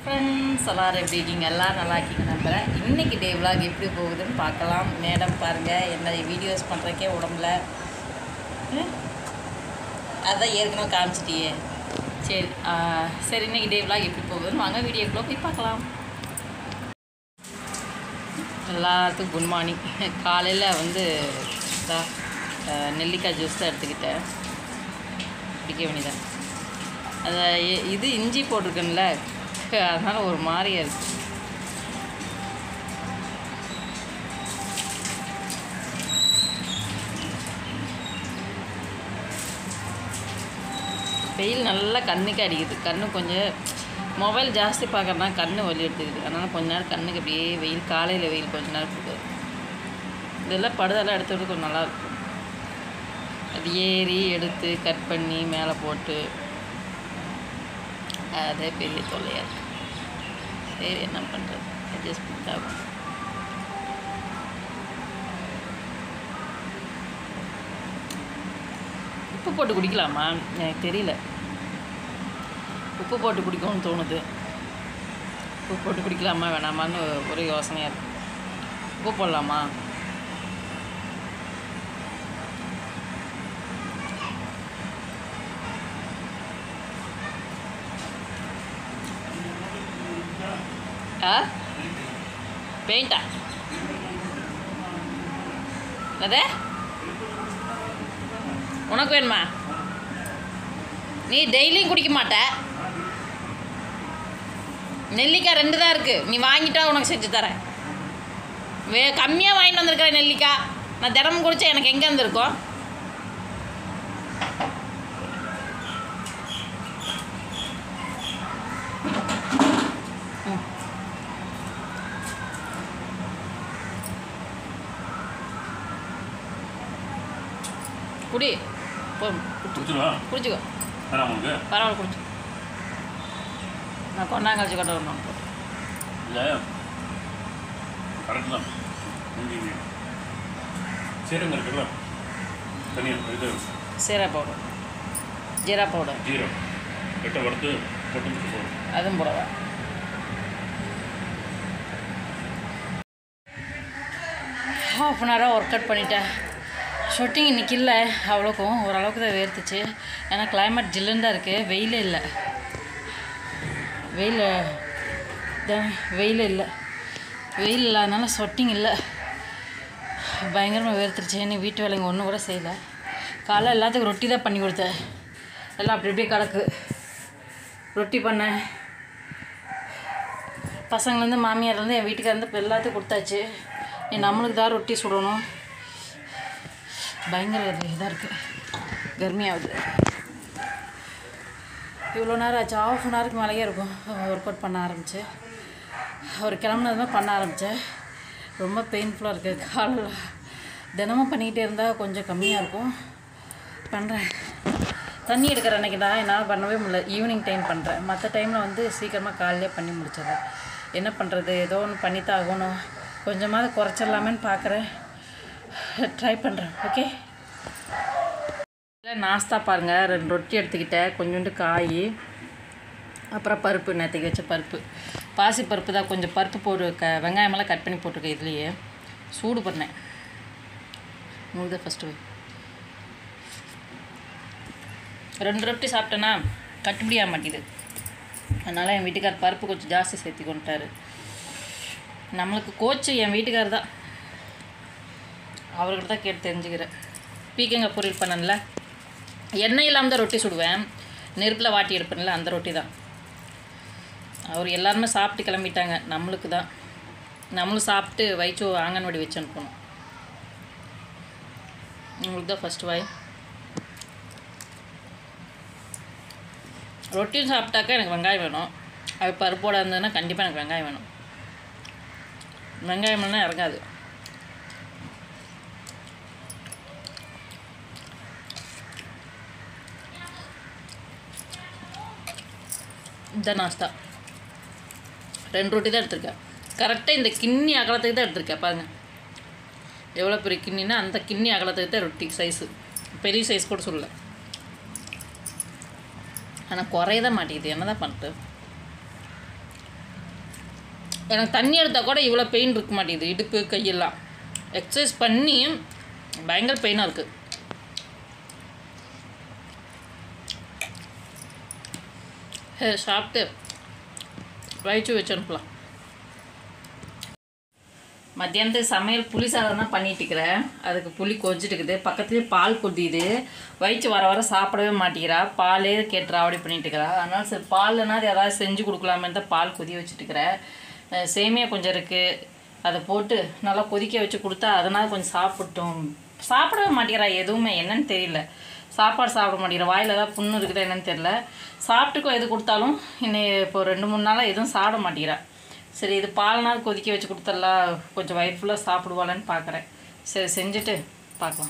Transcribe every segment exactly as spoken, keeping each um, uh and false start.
Friends எல்லாரும் எப்படி இருக்கீங்க? எல்லாம் நல்லா இருக்கீங்க நம்புகிறேன். இன்றைக்கி டே விலாக் எப்படி போகுதுன்னு பார்க்கலாம். மேடம் பாருங்கள், என்ன வீடியோஸ் பண்ணுறக்கே உடம்புல அதான் ஏற்கனவே காமிச்சிட்டியே. சரி சரி இன்றைக்கி டே விலாக் எப்படி போகுதுன்னு வாங்க வீடியோக்குள்ளே போய் பார்க்கலாம். எல்லாத்துக்கும் குட் மார்னிங். காலையில் வந்து நெல்லிக்காய் ஜூஸ் தான் எடுத்துக்கிட்டேன். பிடிக்க வேண்டியதான். அதை இது இஞ்சி போட்டிருக்கேன்ல, அதனால் ஒரு மாதிரியாக இருக்குது. வெயில் நல்லா கண்ணுக்கு அடிக்குது. கண்ணு கொஞ்சம் மொபைல் ஜாஸ்தி பார்க்குறதுனா கண்ணு வலி எடுத்துக்குது. அதனால் கொஞ்ச நேரம் கண்ணுக்கு அப்படியே வெயில், காலையில் வெயில் கொஞ்ச நேரம் கொடுக்குது. இதெல்லாம் படுதெல்லாம் எடுத்து விட்டு கொஞ்சம் நல்லாயிருக்கும். அது ஏறி எடுத்து கட் பண்ணி மேலே போட்டு அதே பெரிய தொல்லையாக இருக்குது. சரி என்ன பண்ணுறது, அட்ஜஸ்ட் பண்ணிட்டாகும். உப்பு போட்டு குடிக்கலாமா? எனக்கு தெரியல. உப்பு போட்டு குடிக்கணும்னு தோணுது. உப்பு போட்டு குடிக்கலாமா வேணாமான்னு ஒரு யோசனையாக இருக்குது. உப்பு போடலாமா? ஆ பெயிண்டா அதே உனக்கு வேணுமா? நீ டெய்லியும் குடிக்க மாட்ட. நெல்லிக்காய் ரெண்டு தான் இருக்குது. நீ வாங்கிட்டா உனக்கு செஞ்சு தரேன். வே கம்மியாக வாங்கிட்டு வந்திருக்கிறேன் நெல்லிக்காய். நான் தினமும் குடித்தா எனக்கு எங்கே இருந்திருக்கோம்? குடி குடிச்சுக்கோ. பரவாயில்ல குடிச்சு. நான் கொண்டாங்கழிச்சு கொண்டு வரணும். இல்லை கரெக்டு தான். சீரகம் இருக்குல்ல, தனியாக இது சீரா பவுடர், ஜீரா பவுடர், ஜீரோ எட்டை வறுத்து போட்டு போடும். அதுவும் போடவா? ஹாஃப் அன் ஹவராக ஒர்க் அவுட் பண்ணிட்டேன். ஷூட்டிங் இன்றைக்கி இல்லை, அவ்வளோக்கும் ஓரளவுக்கு தான் வேர்த்துச்சு. ஏன்னா கிளைமேட் ஜில்லுன்னு தான் இருக்குது. வெயிலே இல்லை. வெயில் வெயில் இல்லை வெயில் இல்லாதனால ஷூட்டிங் இல்லை. பயங்கரமாக வேர்த்துருச்சு. இன்னும் வீட்டு வேலைங்க ஒன்றும் கூட செய்யலை. காலைல எல்லாத்துக்கும் ரொட்டி தான் பண்ணி கொடுத்தேன். எல்லாம் அப்படி அப்படியே கிடக்கு. ரொட்டி பண்ணேன். பசங்கள்லேருந்து மாமியார்லேருந்து என் வீட்டுக்காரருந்து இப்போ எல்லாத்துக்கும் கொடுத்தாச்சு. நீ நம்மளுக்கு தான் ரொட்டி சுடணும். பயங்கர இதாக இருக்குது, கர்மியாகுது. இவ்வளோ நேரம் ஆச்சு. ஆஃப் அன் ஹவருக்கு மேலேயே இருக்கும் ஒர்க் அவுட் பண்ண ஆரம்பிச்சு. அவர் கிளம்புனதுமே பண்ண ஆரம்பித்தேன். ரொம்ப பெயின்ஃபுல்லாக இருக்குது. காலில் தினமும் பண்ணிக்கிட்டே இருந்தால் கொஞ்சம் கம்மியாக இருக்கும். பண்ணுறேன். தண்ணி எடுக்கிற அன்றைக்கி தான் என்னால் பண்ணவே முடியல. ஈவினிங் டைம் பண்ணுறேன். மற்ற டைமில் வந்து சீக்கிரமாக காலையிலே பண்ணி முடிச்சிடுறேன். என்ன பண்ணுறது, ஏதோ ஒன்று பண்ணித்தான் ஆகணும். கொஞ்சமாவது குறைச்சிடலாமேன்னு பார்க்குறேன். ட்ரை பண்ணுறேன். ஓகே. இல்லை நாஸ்தா பாருங்கள், ரெண்டு ரொட்டி எடுத்துக்கிட்டேன், கொஞ்சோண்டு காய், அப்புறம் பருப்பு, நேற்றுக்கு வச்ச பருப்பு, பாசி பருப்பு தான். கொஞ்சம் பருப்பு போட்டு க வெங்காயமெல்லாம் கட் பண்ணி போட்டிருக்கேன். இதுலேயே சூடு பண்ணேன். உங்களுக்கு தான் ஃபஸ்ட்டு ரெண்டு ரொட்டி சாப்பிட்டேன்னா கட்டுப்படி ஆக மாட்டேங்குது. அதனால் என் வீட்டுக்கார் பருப்பு கொஞ்சம் ஜாஸ்தி சேர்த்தி கொண்டுட்டார். நம்மளுக்கு கோச்சு என் வீட்டுக்கார் தான். அவர்கிட்ட தான் கேட்டு தெரிஞ்சுக்கிறேன். பீக்கங்காய் பொரியல் பண்ணல, எண்ணெய் இல்லாமல் தான் ரொட்டி சுடுவேன். நெருப்பில் வாட்டி எடுப்பேன்ல, அந்த ரொட்டி தான். அவர் எல்லாருமே சாப்பிட்டு கிளம்பிட்டாங்க. நம்மளுக்கு தான். நம்மளும் சாப்பிட்டு வயிற்று ஆங்கன்வாடி வச்சு அனுப்பணும். உங்களுக்கு தான் ஃபஸ்ட்டு வாய். ரொட்டியும் சாப்பிட்டாக்கா எனக்கு வெங்காயம் வேணும். அது பருப்போடு இருந்ததுன்னா கண்டிப்பாக எனக்கு வெங்காயம் வேணும். வெங்காயம் வேணால் இறங்காது. இந்த நாஸ்தா ரெண்டு ரொட்டி தான் எடுத்திருக்கேன். கரெக்டாக இந்த கிண்ணி அகலத்துக்கு தான் எடுத்திருக்கேன். பாருங்கள் எவ்வளோ பெரிய கிண்ணின்னா அந்த கிண்ணி அகலத்துக்கு தான் ரொட்டி சைஸு. பெரிய சைஸ் கூட சொல்லலை. ஆனால் குறைய தான் மாட்டேங்குது. என்ன தான் பண்ணிட்டு எனக்கு தண்ணி எடுத்தால் கூட இவ்வளோ பெயின் இருக்க மாட்டேங்குது. இடுப்பு கையெல்லாம் எக்ஸசைஸ் பண்ணி பயங்கர பெயினாக இருக்குது. சாப்பிட்டு வயிற்று வச்சு அனுப்பலாம். மத்தியானத்துக்கு சமையல் புளி சாதம் தான் பண்ணிட்டுருக்கிறேன். அதுக்கு புளி கொதிச்சுட்டுக்குது, பக்கத்துலேயே பால் கொதியுது. வயிற்று வர வர சாப்பிடவே மாட்டேங்கிறா, பாலே கேட்டுறா அப்படி பண்ணிட்டுருக்கிறா. அதனால் சரி பால்னா அது ஏதாவது செஞ்சு கொடுக்கலாமே தான் பால் கொதிய வச்சுட்டுக்கிறேன். சேமியா கொஞ்சம் இருக்குது, அதை போட்டு நல்லா கொதிக்க வச்சு கொடுத்தா அதனால் கொஞ்சம் சாப்பிட்டோம். சாப்பிடவே மாட்டேங்கிறா எதுவுமே, என்னன்னு தெரியல. சாப்பாடு சாப்பிட மாட்டேங்கிற, வாயில் ஏதாவது புண்ணு இருக்குதா என்னன்னு தெரியல. சாப்பிட்டுக்கோ எது கொடுத்தாலும் இன்னைக்கு இப்போ ரெண்டு மூணு நாளாக எதுவும் சாப்பிட மாட்டேங்கிறா. சரி இது பால்னால் கொதிக்க வச்சு கொடுத்துடலாம், கொஞ்சம் வயிறு ஃபுல்லாக சாப்பிடுவாளான்னு பார்க்குறேன். சரி செஞ்சுட்டு பார்க்கலாம்.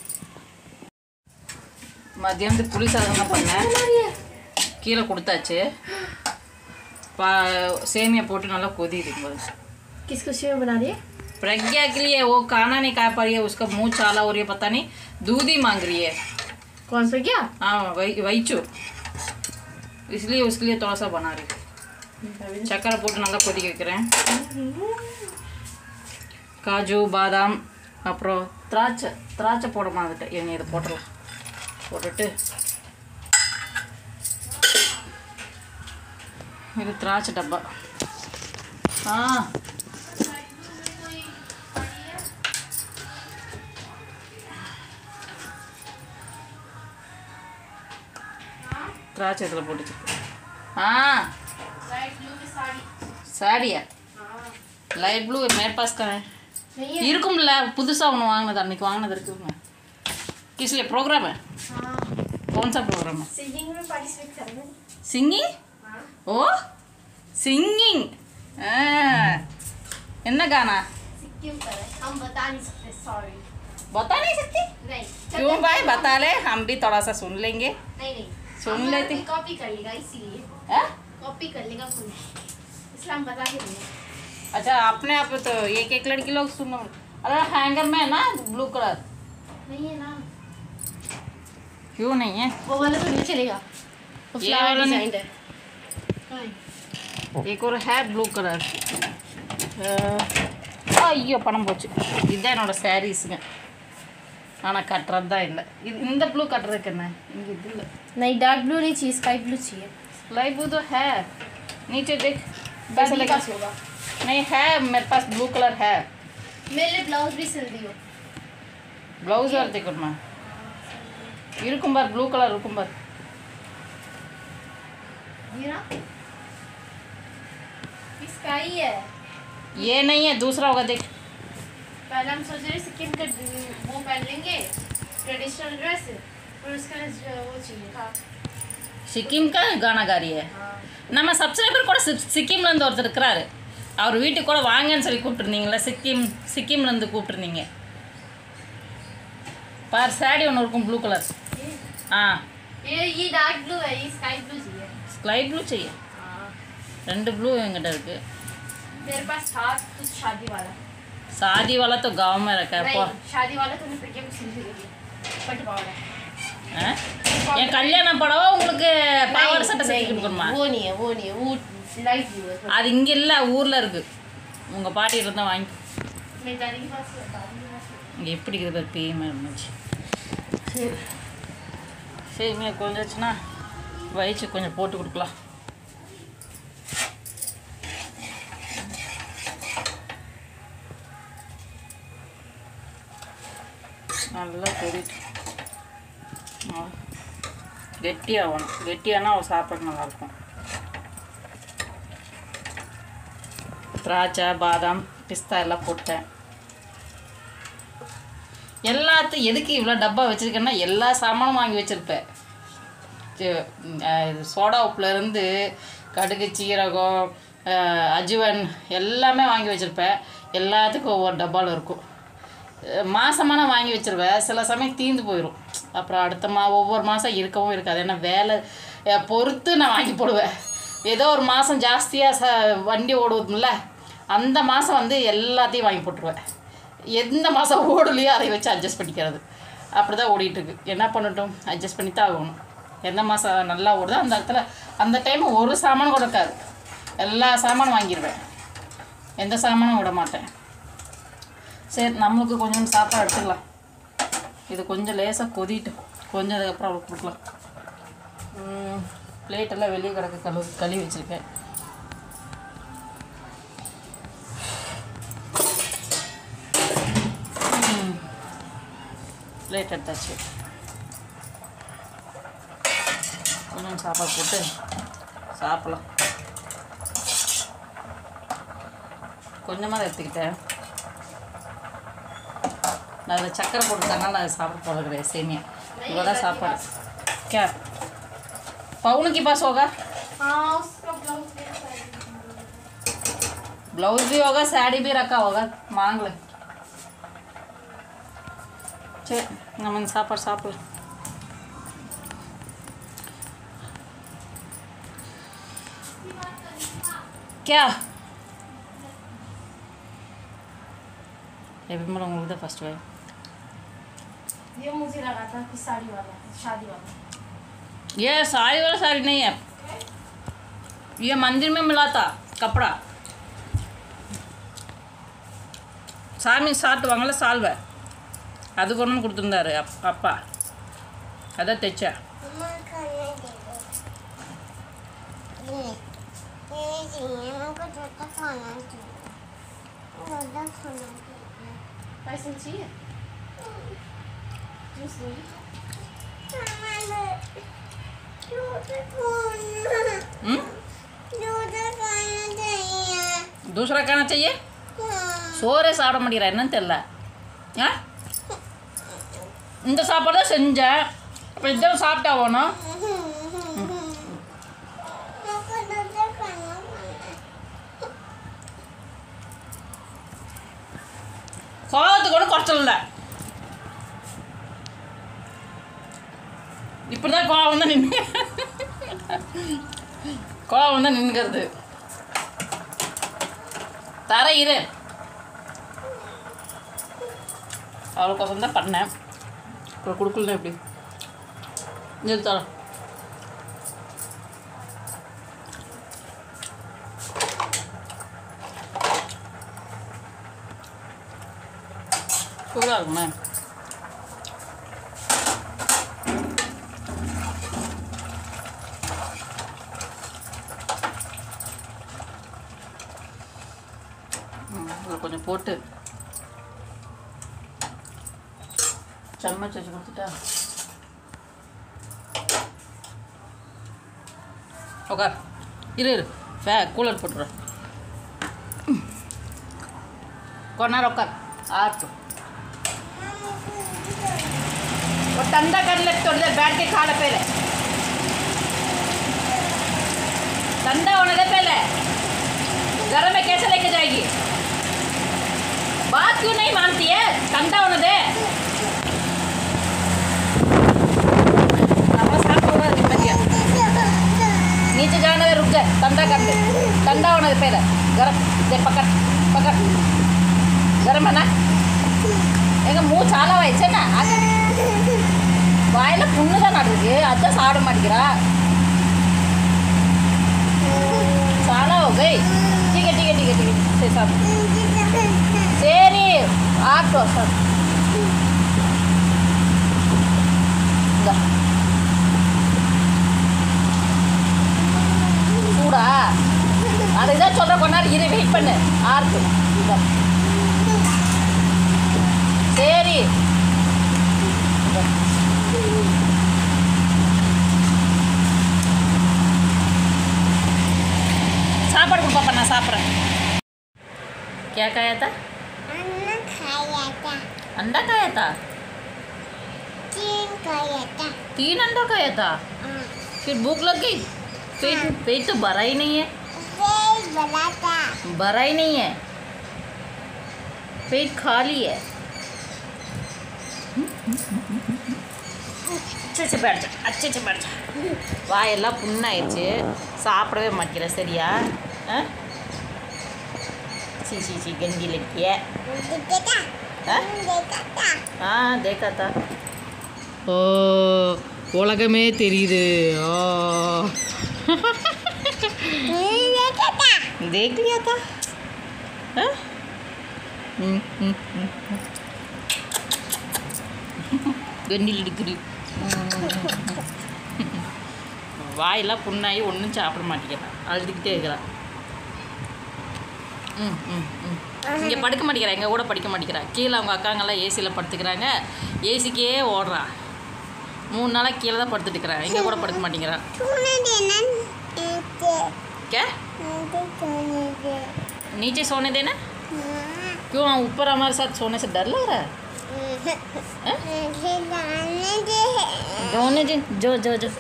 மதியானத்துக்கு புளி சாதம் தான் பண்ணேன், கீழே கொடுத்தாச்சு. பா சேமியா போட்டு நல்லா கொதிக்குது. किसको सेव बना रही है? प्रज्ञा के लिए वो खाना नहीं खा पा रही है, उसका मुंह चाला हो रही है, पता नहीं दूध ही मांग रही है. कौन सा क्या? हाँ वही वहीचू, इसलिए उसके लिए थोड़ा सा बना रही. சக்கரை போட்டு நல்லா கொதிக்க வைக்கிறேன். காஜு பாதாம் அப்புறம் திராட்சை திராட்சை போட மாதிரிட்டேன். எங்க இதை போட்டுடலாம். போட்டுட்டு இது திராட்சை டப்பா. ஆ திராட்சை இதில் போட்டுச்சு. ஆ साड़ी है लाइट ब्लू मेरे पास का है இருக்கும்ல புதுசா ஒன்று வாங்கினது அன்னைக்கு வாங்கினது இருக்குங்க. किस लिए प्रोग्राम है? हाँ. कौन सा प्रोग्राम है? सिंगिंग में पार्टिसिपेट करना है. सिंगिंग? हाँ. ओ सिंगिंग என்ன गाना? सिक्किम का है, हम बता नहीं सकते, सॉरी. बता नहीं सकती? नहीं. क्यों भाई बता ले, हम भी थोड़ा सा सुन लेंगे. नहीं नहीं सुन लेती. कॉपी कर लेगा इसीलिए. हैं? कॉपी कर लेगा कोई, इसलिए हम बता के देंगे. अच्छा अपने आप तो एक एक लड़की लोग सुनो. अरे हैंगर में है ना ब्लू कलर? नहीं है ना. क्यों नहीं है? वो वाला तो नहीं चलेगा, वो ये फ्लावर वाला डिजाइन है. एक और है ब्लू कलर. ஐயோ பணம் போச்சு. இதுதான் என்னோட சாரீஸுங்க, ஆனால் கட்டுறது தான் இல்லை. இது இந்த ப்ளூ கட்டுறதுக்கு என்ன இங்கே இது இல்லை. नहीं डार्क ब्लू नहीं चाहिए, स्काई ब्लू चाहिए. स्काई ब्लू तो है, नीचे देख. पैसे के पास होगा. नहीं है मेरे पास ब्लू कलर है. मेरे लिए ब्लाउज भी सिल दियो. ब्लाउज और देखो मैं இருக்கும் பார், ப்ளூ கலர் இருக்கும் பார். ये ना स्काई है. ये नहीं है, दूसरा होगा देख. पहले हम सोच रहे सिक्किम का वो पहन लेंगे ट्रेडिशनल ड्रेस, और उसका वो चाहिए था. சிக்கிம் का गाना गा रही है. நம்ம சப்ஸ்கிரைபர் கூட சிக் சிக்கிம்லேருந்து ஒருத்தர் இருக்கிறாரு. அவர் வீட்டுக்கு கூட வாங்கன்னு சொல்லி கூப்பிட்டுருந்தீங்களா, சிக்கிம் சிக்கிம்லேருந்து கூப்பிட்டுருந்தீங்க. பார் சாடி ஒன்று இருக்கும் ப்ளூ கலர். ஆ ये ये डार्क ब्लू है, ये स्काई ब्लू चाहिए. ஸ்கை ப்ளூ செய்ய ரெண்டு ப்ளூ என்கிட்ட இருக்குது. मेरे पास था कुछ शादी वाला. शादी वाला तो गांव में रखा है. नहीं, शादी वाला तो प्रज्ञा को सिल देगी, पट पावड़ा. हैं? என் கல்யாண படவா உங்களுக்கு பாவாடை சட்டை செஞ்சு கொடுக்கணுமா? वो नहीं है, वो नहीं है, वो लाइट ब्लू है. அது இங்கே இல்லை, ஊரில் இருக்குது. உங்கள் பாட்டி இருந்தால் வாங்கி. मैं दादी के पास दादी के पास. இங்கே எப்படி இருக்குது பேர் பேயுமே இருந்துச்சு. சரி சரிங்க, கொஞ்சாச்சுன்னா வயிற்று கொஞ்சம் போட்டு கொடுக்கலாம். நல்லா கொதிட்டு கெட்டியாகணும். கெட்டியானா அவள் சாப்பிட நல்லாயிருக்கும். திராட்சை பாதாம் பிஸ்தா எல்லாம் போட்டேன். எல்லாத்தையும் எதுக்கு இவ்வளோ டப்பா வச்சுருக்கேன்னா எல்லா சாமானும் வாங்கி வச்சுருப்பேன். சோடா உப்புலேருந்து கடுகு சீரகம் அஜுவன் எல்லாமே வாங்கி வச்சுருப்பேன். எல்லாத்துக்கும் ஒவ்வொரு டப்பாவில் இருக்கும். மாதமான வாங்கி வச்சுருவேன், சில சமயம் தீர்ந்து போயிடும். அப்புறம் அடுத்த மா ஒவ்வொரு மாதம் இருக்கவும் இருக்காது. ஏன்னா வேலை பொறுத்து நான் வாங்கி போடுவேன். ஏதோ ஒரு மாதம் ஜாஸ்தியாக ச வண்டி ஓடுவதுமில்ல, அந்த மாதம் வந்து எல்லாத்தையும் வாங்கி போட்டுருவேன். எந்த மாதம் ஓடலையோ அதை வச்சு அட்ஜஸ்ட் பண்ணிக்கிறது. அப்படி தான் ஓடிட்டுருக்கு. என்ன பண்ணட்டும், அட்ஜஸ்ட் பண்ணி தான் ஆகணும். எந்த மாதம் நல்லா ஓடுதோ அந்த இடத்துல அந்த டைம் ஒரு சாமான் கூட இருக்காது, எல்லா சாமானும் வாங்கிடுவேன். எந்த சாமானும் விட மாட்டேன். சரி, நம்மளுக்கு கொஞ்சம் சாப்பாடு எடுத்துக்கலாம். இது கொஞ்சம் லேசாக கொதிட்டு கொஞ்சம் அதுக்கப்புறம் அவளுக்கு கொடுக்கலாம். பிளேட்டெல்லாம் வெளியே கிடக்க கழுவு கழுவி வச்சுருக்கேன். பிளேட் எடுத்தாச்சு. கொஞ்சம் சாப்பாடு போட்டு சாப்பிடலாம். கொஞ்சமாக எடுத்துக்கிட்டேன். நான் அதில் சக்கரை போட்டுருக்கனால நான் சாப்பிட போகிறது கிடையாது. சேமியா இவ்வளோ தான் சாப்பாடு. क्या पवन के पास होगा? हाँ उसका ब्लाउज ब्लाउज भी होगा, साड़ी भी रखा होगा, मांग ले. சரி, நம்ம சாப்பாடு சாப்பிடலாம். क्या ये भी मेरा उंगली फर्स्ट है. ये मुझे लगा था कि साड़ी वाला शादी वाला. ये साड़ी वाला साड़ी नहीं है, ये मंदिर में मिला था कपड़ा. சாமி சாட்டுவாங்கள்ல சால்வை, அது கொண்டு கொடுத்துருந்தாரு அப் அப்பா அதான் தைச்சா. पैसे चाहिए जूस लो. दूसरा खाना चाहिए. சோறே சாப்பிட மாட்டேங்கிறா, என்னன்னு தெரியல. ஆ இந்த சாப்பாடு தான் செஞ்சேன், அப்போ இதெல்லாம் சாப்பிட்டா போகணும். கோவத்துக்கு கூட குறைச்சல் இல்லை. இப்படி தான் கோவம் தான் நின்று கோவம் தான் நின்றுக்கிறது. தர இரு, அவளுக்கோசம் தான் பண்ணேன். இப்போ கொடுக்கல எப்படி இது தரோம். சூடாக இருக்குமே. கொஞ்சம் போட்டு சம்மச் வச்சு கொடுத்துட்டா. ஓகே இரு இரு ஃபே கூலர் போட்டுறேன். கொஞ்ச நேரம் உட்கார் आठ वो ठंडा कर ले, थोड़ी देर बैठ के खा ले. पहले ठंडा होने दे, पहले घर में कैसे लेके जाएगी? बात क्यों नहीं मानती है? ठंडा होने दे. नीचे जाने दे, रुक जाए, ठंडा कर दे. ठंडा होने दे पहले. गरम दे, पकड़ पकड़. गरम है ना? எங்கள் மூ சாலா வயசுன்னா அது வாயில் புண்ணு தான் நடக்குது, அதுதான் சாப்பிட மாட்டேங்கிறா. சாலா हो गई. ठीक है ठीक है ठीक है ठीक है சரி சாப்பிடு. சரி ஆட்டோ சார் சூடா அதை தான் சொல்கிற கொஞ்ச நேரம் இரு, வெயிட் பண்ணு. ஆர்க்கு சரி சாப்பாடு கொடுப்பா, நான் சாப்பிட்றேன். क्या खाया था? अंडा खाया था. अंडा खाया था? तीन खाया था. तीन अंडा खाया था? हाँ. फिर भूख लग गई? पेट पेट तो भरा ही नहीं है. पेट भरा था. भरा ही नहीं है, पेट खाली है. अच्छे से बैठ जा, अच्छे से बैठ जा. வாயெல்லாம் புண்ணாயிடுச்சு, சாப்பிடவே மாட்டேங்கிற. சரியா? सी सी सी गंदी लड़की है. देखा? हाँ? देखा था. हाँ देखा था. ஓ உலகமே தெரியுது. ஓ देखा था. देख लिया था. கண்டில் எடுக்குது. வாயெல்லாம் புண்ணாகி ஒன்றும் சாப்பிட மாட்டேங்கிறான், அழுதுகிட்டே இருக்கிறான். ம் ம் ம் இங்கே படுக்க மாட்டேங்கிறா, எங்கள் கூட படிக்க மாட்டேங்கிறா. கீழே அவங்க அக்காங்கெல்லாம் ஏசியில் படுத்துக்கிறாங்க, ஏசிக்கே ஓடுறா. மூணு நாளாக கீழே தான் படுத்துட்டு இருக்கிறேன், எங்கள் கூட படுக்க மாட்டேங்கிறா. क्या नीचे सोने देना? क्यों ऊपर हमारे साथ सोने से डर लग रहा है? सोने दे, जो जो जो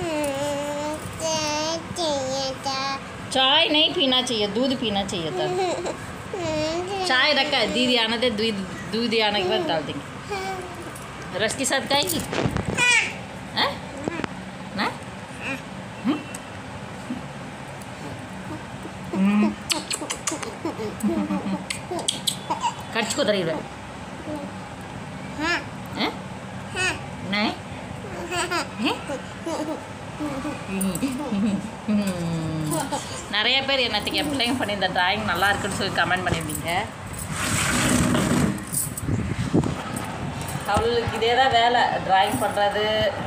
चाय नहीं पीना चाहिए, दूध पीना चाहिए था. चाय रखा है, दीदी आने दे, दूध दूध आने के बाद डाल देंगे. रस के साथ खाएगी? हैं? ना? கடிச்சுக்கோ தரையில். नहीं நிறைய பேர் என்னத்துக்கு என் பிள்ளைங்க பண்ணி இந்த ட்ராயிங் நல்லா இருக்குன்னு சொல்லி கமெண்ட் பண்ணியிருந்தீங்க. அவளுக்கு இதே தான் வேலை, ட்ராயிங் பண்ணுறது.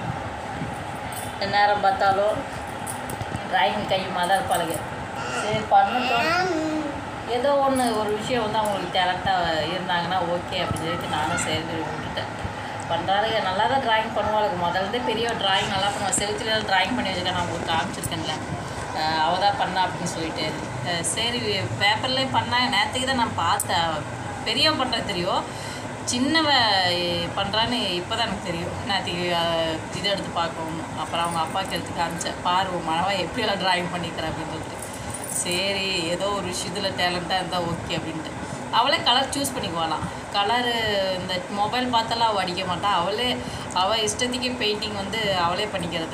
நேரம் பார்த்தாலும் ட்ராயிங் கையுமா தான் இருப்பாளுங்க. சரி பண்ணட்டும், ஏதோ ஒன்று ஒரு விஷயம் வந்து அவங்களுக்கு டேலண்ட்டாக இருந்தாங்கன்னா ஓகே அப்படின்னு சொல்லிட்டு நானும் சேர்ந்து விட்டுட்டேன். பண்ணுறாளுங்க, நல்லா தான் ட்ராயிங் பண்ணுவாளுங்க. முதல்ல பெரிய ட்ராயிங் நல்லா பண்ணுவாள், செலுத்திலாம் ட்ராயிங் பண்ணி வச்சுருக்கேன், நான் உங்களுக்கு காமிச்சிருக்கேன்ல, அவள் தான் பண்ணா அப்படின்னு சொல்லிட்டு. சரி பேப்பர்லேயே பண்ணேன், நேற்றுக்கு தான் நான் பார்த்தேன். பெரியவ பண்ணுறது தெரியும், சின்னவ பண்ணுறான்னு இப்போ தான் எனக்கு தெரியும். நேற்றுக்கு இதை எடுத்து பார்க்கணும், அப்புறம் அவங்க அப்பாவுக்கு எடுத்து காமிச்சேன், பாரு மனவா எப்படியெல்லாம் ட்ராயிங் பண்ணிக்கிறேன் அப்படின்னு சொல்லிட்டு. சரி ஏதோ ஒரு விஷயத்தில் டேலண்ட்டாக இருந்தால் ஓகே அப்படின்ட்டு. அவளே கலர் சூஸ் பண்ணிக்குவாளாம். கலரு இந்த மொபைல் பார்த்தாலும் அவள் அடிக்க மாட்டாள், அவளே அவள் இஷ்டத்துக்கு பெயிண்டிங் வந்து அவளே பண்ணிக்கிறது.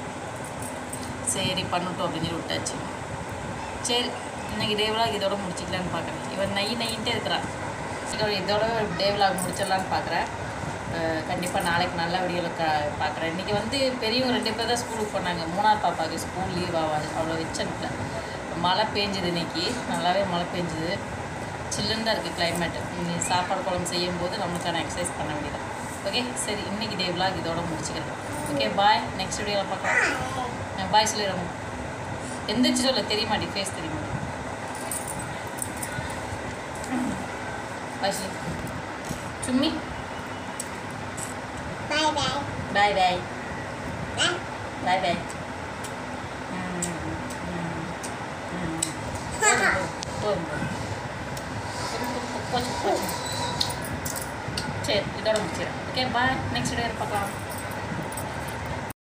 சரி பண்ணட்டும் அப்படின்னு சொல்லி விட்டாச்சு. சரி இன்றைக்கி டே விலாக் இதோட முடிச்சிக்கலான்னு பார்க்குறேன். இவன் நை நைன்ட்டே இருக்கிறான். இதோட இதோட டே விலாக் முடிச்சிடலான்னு பார்க்குறேன். கண்டிப்பாக நாளைக்கு நல்ல வீடியோவில் க பார்க்குறேன். இன்றைக்கி வந்து பெரியவங்க ரெண்டு பேர் தான் ஸ்கூலுக்கு போனாங்க. மூணாவது பாப்பாவுக்கு ஸ்கூல் லீவ் ஆகாது, அவ்வளோ வச்சனுப்பில். மழை பெஞ்சுது இன்றைக்கி, நல்லாவே மழை பெஞ்சுது. சில்லுன்னு தான் இருக்குது கிளைமேட்டு. நீ சாப்பாடு குழம்பு செய்யும் போது நம்மளுக்கான எக்ஸசைஸ் பண்ண வேண்டியது. ஓகே சரி இன்றைக்கி டே விலாக் இதோட முடிச்சுக்கிறேன். ஓகே பாய், நெக்ஸ்ட் வீடியோவில் பார்க்கலாம். பாய் சொல்லிடுறோம். எந்திரிச்சு சொல்ல தெரிய மாட்டே, ஃபேஸ் தெரிய மாட்டே. பாய் சொல்லி சும்மி. Bye bye. பாய் பாய் Bye. பாய் பாய். சரி இதோட முடிச்சிடறேன். ஓகே பாய், நெக்ஸ்ட் வீடியோவில் பார்க்கலாம்.